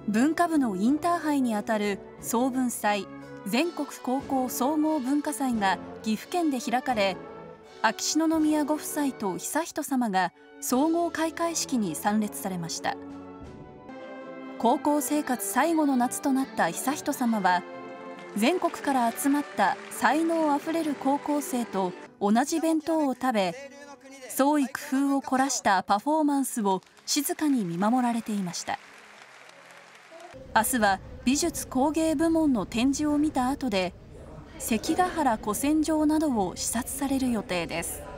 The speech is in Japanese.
文化部のインターハイにあたる総文祭全国高校総合文化祭が岐阜県で開かれ、秋篠宮ご夫妻と悠仁さまが総合開会式に参列されました。高校生活最後の夏となった悠仁さまは、全国から集まった才能あふれる高校生と同じ弁当を食べ、創意工夫を凝らしたパフォーマンスを静かに見守られていました。明日は美術工芸部門の展示を見た後で、関ヶ原古戦場などを視察される予定です。